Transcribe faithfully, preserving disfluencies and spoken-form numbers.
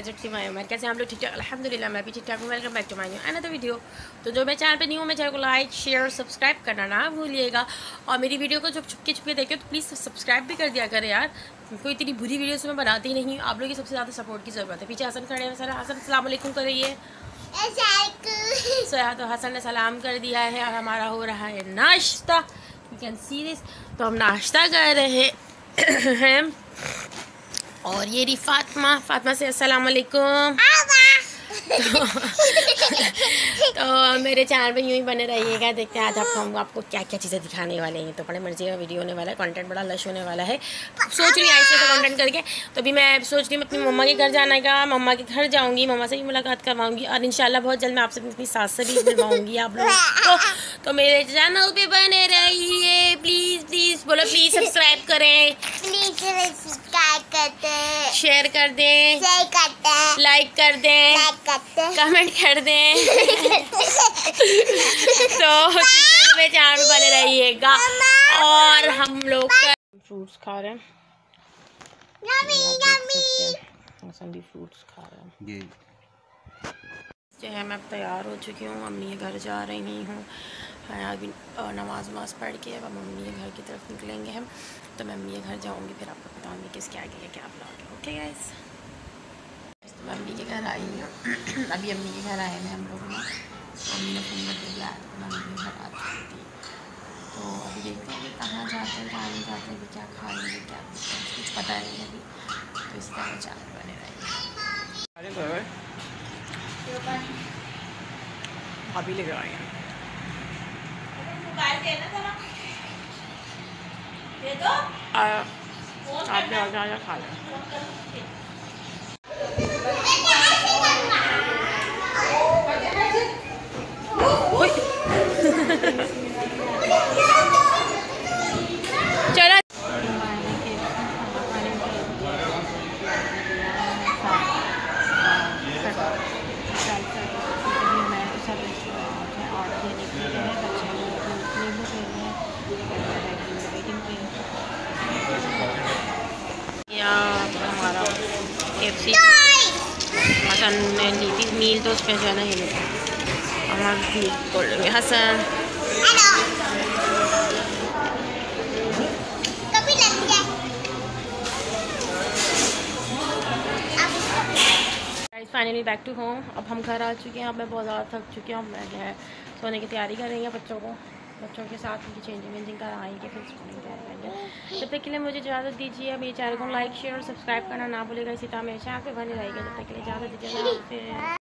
सी माई उमर। कैसे हम लोग ठीक ठाक? अल्हम्दुलिल्लाह मैं भी ठीक ठाक हूँ। Welcome back to my new another video. तो जो मैं चैनल पे न्यू हूँ, मैं चैनल को लाइक शेयर सब्सक्राइब करना ना भूलिएगा। और मेरी वीडियो को जब छुपके छुपके देखे तो प्लीज़ सब्सक्राइब भी कर दिया करें यार। कोई इतनी बुरी वीडियोस मैं बनाती नहीं हूँ। आप लोगों की सबसे ज़्यादा सपोर्ट की ज़रूरत है। पीछे हसन खड़े हैं। सर हसन अस्सलाम वालेकुम करिए। सो तो हसन ने सलाम कर दिया है और हमारा हो रहा है नाश्ता। You can see this. तो हम नाश्ता कर रहे हैं। और ये रही फातिमा। फातिमा से अस्सलाम वालेकुम। तो, तो मेरे चैनल पे यूँ ही बने रहिएगा। देखते हैं आज आपको हम आपको क्या क्या चीज़ें दिखाने वाले हैं। तो बड़े मर्जी का वीडियो होने वाला है। कंटेंट बड़ा लश होने वाला है। सोच रही हूँ ऐसे तो कंटेंट करके। तो अभी मैं सोच रही हूँ अपनी मम्मा के घर जाने का। मम्मा के घर जाऊँगी, मम्मा से भी मुलाकात करवाऊँगी और इंशाल्लाह बहुत जल्द मैं आपसे अपनी सास से भी मिलवाऊँगी आप लोगों को। तो मेरे चैनल पे बने रहिए प्लीज़ प्लीज़। बोलो प्लीज़ सब्सक्राइब करें, प्लीज़ सब्सक्राइब करते हैं, शेयर कर दें, शेयर करते हैं, लाइक कर दें, लाइक करते हैं, कमेंट कर दें। तो में चैनल पे बने रहिएगा। और हम लोग फ्रूट्स खा रहे हैं। भी फ्रूट्स खा रहे हैं। जो है मैं तैयार हो चुकी हूँ, मम्मी के घर जा रही हूँ। अभी नमाज वमाज पढ़ के अब मम्मी के घर की तरफ निकलेंगे हम। तो मैं मम्मी के घर जाऊँगी, फिर आपको बताऊँगी किसके आगे है क्या ब्लॉग है। ओके गाइस, तो मैं मम्मी के घर आई हूँ। अभी मम्मी के घर आए हैं हम लोग। मम्मी ने फोन करके बुलाया तो मैं मम्मी के घर आ चुकी थी। तो अभी देखते हैं कि कहाँ जाते हैं कहाँ नहीं जाते हैं, क्या खाएंगे क्या कुछ पता नहीं है अभी। तो इस तरह चावल बने रहेंगे। भाभी लेकर आए हैं। आपने आगे आगे खा लिया। चलो हमारा एफ सी हसन ने ली थी मील, तो उसमें जो है ना ये लेते हमारा बोल रहे Hasan finally back to home. अब हम घर आ चुके हैं। अब मैं बहुत ज़्यादा थक चुकी हूँ। मैं जो है सोने की तैयारी कर रही हूँ। बच्चों को बच्चों के साथ उनकी चेंजिंग वेंजिंग कराएंगे, फिर स्कूल की तैयारी करेंगे। तब तक के लिए मुझे इजाज़त दीजिए। अब ये चैनल को लाइक शेयर और सब्सक्राइब करना ना भूलेगा। इसी तरह मेरे चैनल पे बने रहेगा। जब तक के लिए इजाज़त दीजिए।